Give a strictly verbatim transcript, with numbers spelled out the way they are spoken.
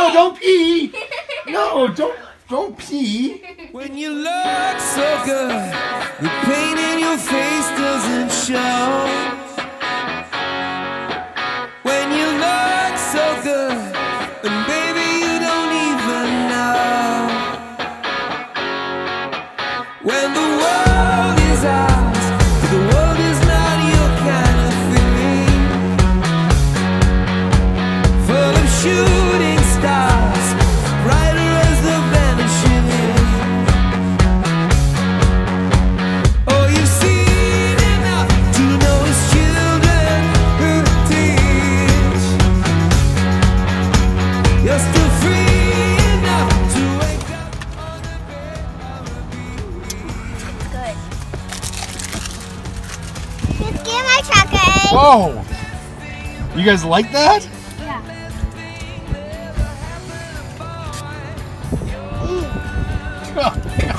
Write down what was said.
No, don't pee. No, don't, don't pee. When you look so good, the pain in your face doesn't show. When you look so good, and baby you don't even know. When the world is ours, the world is not your kind of thing. Full of shooting stars, brighter as the vanishing wind. Oh, you've seen enough to know it's children who teach. You're still free enough to wake up on the bed of a beach. Good. Let's get my chocolate. Whoa. You guys like that? Yeah. Oh, God.